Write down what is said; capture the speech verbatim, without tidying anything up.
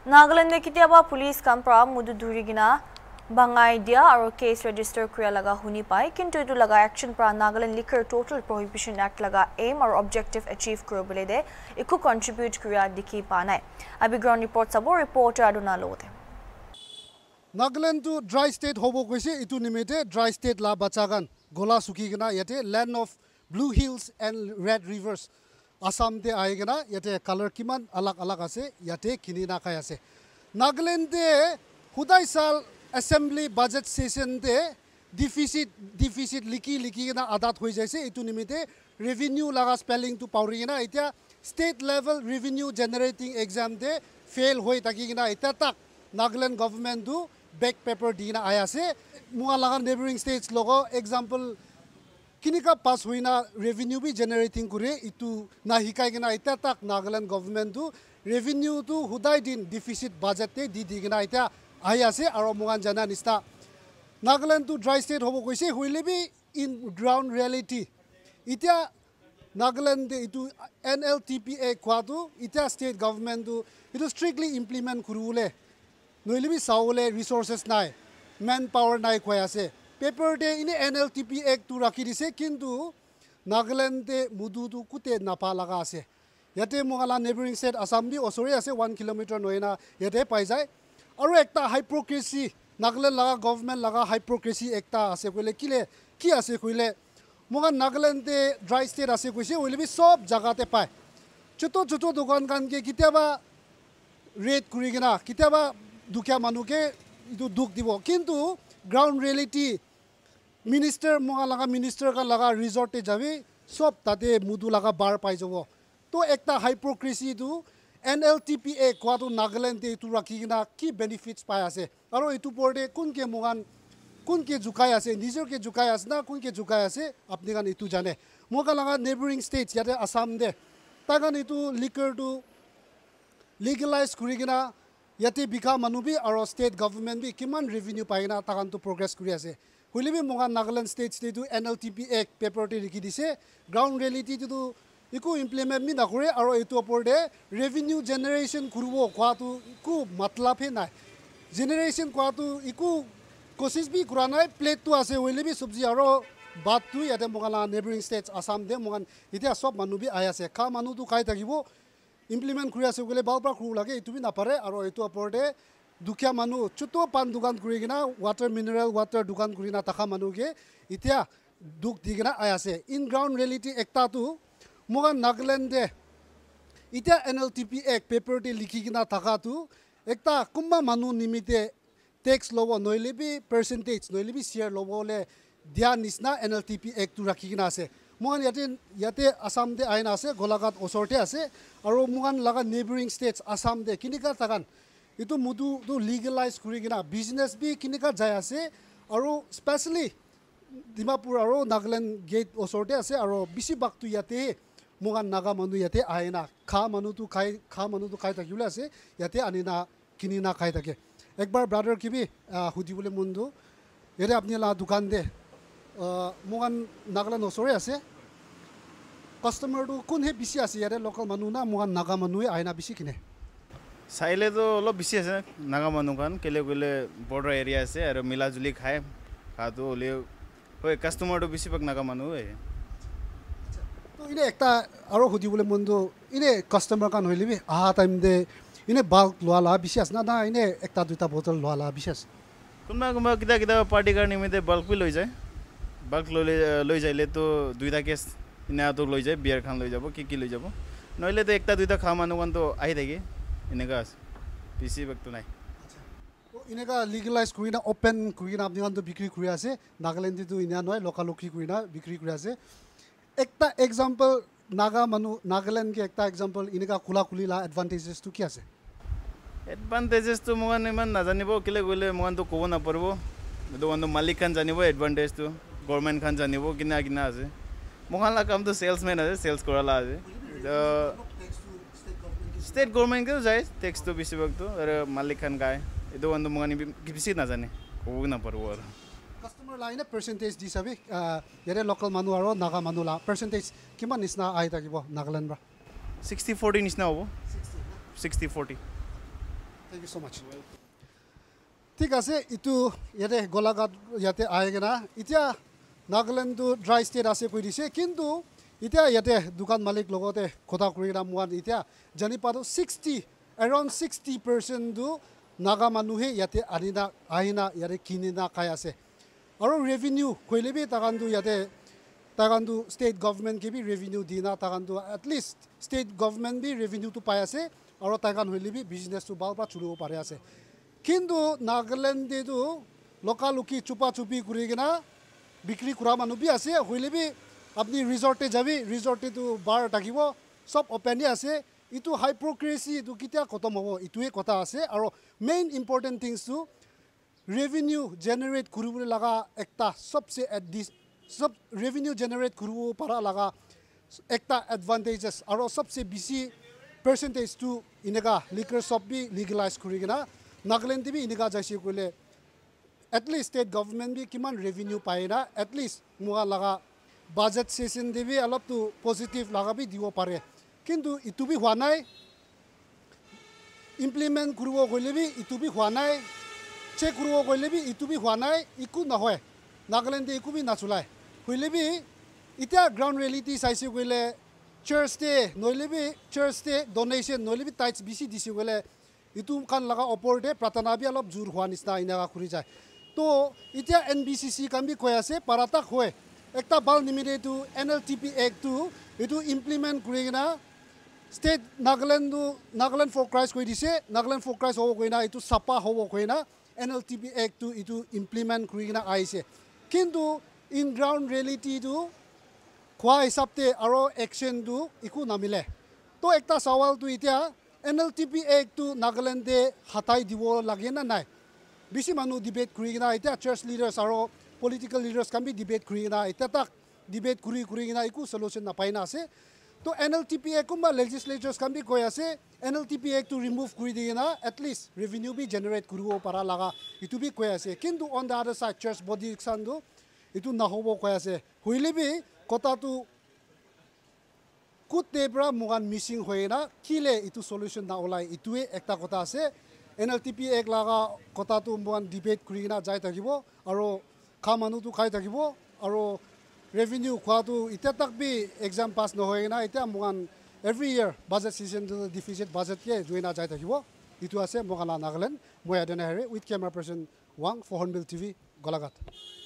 Nagaland kitiaba police kampra mudu durigina bangai dia aro case register kriya laga huni pai kintu etu laga action pra Nagaland Liquor Total Prohibition Act laga aim or objective achieve kurobole de iku contribute kriya dikhi panai abi ground report sabo reporter aduna lode Nagaland to dry state hobo koise itu nimete dry state la bachagan gola suki gina yate land of blue hills and red rivers Assam de aigena yate color kiman alak alak ase yate kinina khai ase Nagaland de hudai sal assembly budget session de deficit deficit liki liki gina adat hoi jaise itu nimite revenue laga spelling to pauri gina itia state level revenue generating exam de fail hoi taki gina itia tak Nagaland government do back paper dina ayase mua laga neighboring states logo example kinika pass huina revenue bi generating kure itu na hikai gina ita tak Nagaland government tu revenue tu hudai din deficit budget te di di gina ita ayase aro mungan jana nista Nagaland tu dry state hobo koise huile bi in ground reality ita Nagaland de itu N L T P A kwatu ita state government tu itu strictly implement kurule noile bi saule resources nai manpower nai khoyase paper de ine N L T P Act tu rakhi dise kintu Nagaland de mudu tu kute napa laga ase yate mongala neighboring state Assam bi osore ase one kilometer noina yate pai jai aru ekta hypocrisy Nagaland laga government laga hypocrisy ekta ase koile kile ki ase koile moga Nagaland de dry state ase koise oile bi sob jaga te pai choto choto dokan kan ke kitaba rate kurigena kitaba dukya manuke itu duk dibo kintu ground reality minister moga laga minister ka laga resort te jabe sob tate mudu laga bar pai jabo to ekta hypocrisy tu N L T P A kwatu Nagaland te tu rakigina ki benefits pai ase aro itu porde kun ke mogan kun ke jukai ase nijor ke jukai ase na kun ke jukai ase apni kan itu jane moga laga neighboring states yate Assam de tagan itu liquor tu legalize kurigina yate bika manubi aro state government bi kiman revenue paina tagan tu progress kuri ase huile bi moga Nagaland state state tu N L T P Act paper te likhi dise ground reality tu iku implement mi nakore aro etu opor de revenue generation kurbo kwatu iku matlab he nai generation kwatu iku kosis bi kurana plate tu ase huile bi sabji aro bat tu yate moga la neighboring states Assam de moga itia sob manubi ayase ka manu tu kai takibo implement kuri ase gole balba kru lage itu bi napare aro etu opor de dukia manu chuto pan dukan kuri gina water mineral water dukan kuri na taka manu ke itia duk digina ayase in ground reality ekta tu moga Nagaland de itia N L T P Act paper te likhi gina taka tu ekta kumba manu nimite tax lobo noile bi percentage noile bi share lobo le dia nisna N L T P Act tu rakhi gina ase mogan yate yate Assam de aina ase golagat osorte ase aro mogan laga neighboring states Assam de kinika tagan itu mudu tu legalize kuri gina business bi kinika jai ase aro especially Dimapur aro Nagaland gate osorte ase aro bisi baktu yate mogan naga manu yate aina kha manu tu khai kha manu tu khai takule ase yate anina kinina khai take ekbar brother ki bi hudi bole mundu yate apni la dukan de mogan Nagaland osore ase customer tu kun he bisi ase yate local manu na mogan naga manu aina bisi kine saile to lo bisi ase naga manu kan kele kele border area ase aro mila juli khae kha to le hoy customer to bisi bak naga manu he to ine ekta aro hudi bole mundu ine customer kan hoile bi aha time de ine bulk lwala bisi as na na ine ekta duita bottle lwala bisi as kunba kunba kita kita party kar nimite bulk bi loi jay bulk loi loi jaile to duita case ina to loi jay beer khan loi jabo ki ki loi jabo noile to ekta duita kha manu kan to ahi thaki inega bisi bak to nai inega legalize kurina open kurina apni kan to bikri kuri ase Nagaland tu inya noi local lokhi kurina bikri kuri ase ekta example naga manu Nagaland ke ekta example inega kula kuli la advantages tu ki ase advantages to mogan iman na janibo kile gole mogan to kobo na parbo do ondo malik khan janibo advantage to government khan janibo kina kina ase mogan la kam to salesman ase sales korala ase state government ke jai tax to bisi bak to ar malik khan gae edo ondo mogan bisi na jane kobo na parbo customer line percentage di sabi yare local manu aro naga manu la percentage kiman isna ai takibo Nagaland bra sixty forty nisna hobo sixty forty Thank you so much. ঠিক আছে ইটো ইয়াতে গোলাঘাট ইয়াতে আহেগেনা এতিয়া Nagaland dry state আছে কৈ দিছে কিন্তু এতিয়া ইয়াতে দোকান মালিক লগতে কথা কৰি মোৱান এতিয়া জানি পাৰো sixty around sixty percent Naga মানুহে ইয়াতে আনিনা আহিনা ইয়াতে কিনিনা খাই আছে আৰু ৰেভিনিউ কৈলেবি তাকান্তু ইয়াতে তাকান্তু ষ্টেট গভৰ্ণমেণ্ট কেবি ৰেভিনিউ দিনা তাকান্তু এটলিষ্ট ষ্টেট গভৰ্ণমেণ্ট বি ৰেভিনিউটো পাই আছে আৰু তাকান হৈলেবি বিজনেছটো ভাল পৰা চলিব পাৰে আছে কিন্তু নাগালেণ্ডেতো লকালুকি চুপা চুপি কৰি কিনা বিক্ৰী কৰা মানুহ বি আছে হৈলেবি আপুনি ৰিজৰ্টে যাবি ৰিজৰ্টেতো বাৰ থাকিব চব অপেনে আছে ইটো হাইপ্ৰক্ৰেচি ইটো কেতিয়া খতম হ'ব ইটোৱে কথা আছে আৰু মেইন ইম্পৰ্টেণ্ট থিংছটো ৰেভিনিউ জেনেৰেট কৰিবলৈ লগা একটা চবচে এডিছ সব ৰেভিনিউ জেনেৰেট কৰিব পৰা লগা একটা এডভান্টেজেছ আৰু চবচে বেছি পাৰ্চেণ্টেজটো এনেকা লিকাৰ শ্বপ বি লিগেলাইজ কৰি কিনা নাগালেণ্ড বি এনেকা যাইছে কৰিলে এটলিষ্ট ষ্টেট গভৰ্ণমেণ্ট বি কিমান ৰেভিনিউ পায় না এটলিষ্ট মোৱা লগা বাজেট ছেশ্যন দিবি অলপতো পজিটিভ লগা বি দিব পাৰে কিন্তু ইটো বি হোৱা নাই ইমপ্লিমেণ্ট কৰিব গ'লে বি ইটো বি হোৱা নাই চেক কৰিব গ'লে বি ইটো বি হোৱা নাই একো নহয় নাগালেণ্ডে একো বি নাচলায় হ'লে বি এতিয়া গ্ৰাউণ্ড ৰিয়েলিটি চাইছে গ'লে চাৰ্চ ডে নহ'লে বি চাৰ্চ ডে ডনেশ্যন নহ'লে বি টাইটছ বেছি দিছে গ'লে ইটো কাণ লগা ওপৰতে প্ৰাৰ্থনা বি অলপ জোৰ হোৱা নিচিনা এনেকুৱা কৰি যায় তো এতিয়া এন বি চি চি কাম বি কৈ আছে পাৰাতাক হয় একটা ভাল নিমিতে এইটো এন এল টি পি এক্টটো এইটো ইমপ্লিমেণ্ট কৰি কিনা ষ্টেট নাগালেণ্ডো নাগালেণ্ড ফৰ ক্ৰাইষ্ট কৰি দিছে নাগালেণ্ড ফৰ ক্ৰাইষ্ট হ'ব কৈ না এইটো চাপা হ'ব কৈ না এন এল টি পি এক্টটো এইটো ইমপ্লিমেণ্ট কৰি কিনা আহিছে কিন্তু ইন গ্ৰাউণ্ড ৰিয়েলিটিটো খোৱা হিচাপতে আৰু একশ্যনটো একো নামিলে তো একটা চাৱালটো এতিয়া এন এল টি পি এক্টটো নাগালেণ্ডে হাতাই দিব লাগে না নাই বেছি মানুহ ডিবেট কৰি কিনা এতিয়া চাৰ্চ লিডাৰ্ছ আৰু পলিটিকেল লিডাৰ্ছ কাম বি ডিবেট কৰি কিনা এতিয়া তাক ডিবেট কৰি কৰি কিনা একো চলিউশ্যন নাপাই না আছে তো এন এল টি পি এ কোনোবা লেজিছলেচাৰ্ছ কাম বি কৈ আছে এন এল টি পি এক্টটো ৰিমুভ কৰি দি কিনা এটলিষ্ট ৰেভিনিউ বি জেনেৰেট কৰিব পৰা লগা এইটো বি কৈ আছে কিন্তু on the other side church body চানটো এইটো নহ'ব কৈ আছে হ'লে বি কথাটো কুটে পৰা মোগান মিচিং হৈ না কিলে এইটো চলিউশ্যন না ওলাই এইটোৱে একটা কথা আছে এন এল টি পি এক লগা কথাটো মোগান ডিবেট কৰি কিনা যাই থাকিব আৰু খা মানুহটো খাই থাকিব আৰু ৰেভিনিউ খোৱাটো এতিয়া তাক বি এক্সাম পাছ নহয় না এতিয়া মোগান এভৰি ইয়াৰ বাজেট ছিজনটো ডিফিচিট বাজেটকে জুই না যাই থাকিব এইটো আছে মোগান নাগালেণ্ড মই আদনা হেৰে উইথ কেমেৰা পাৰ্চন ৱাং ফৰ হৰ্ণবিল টিভি গোলাঘাট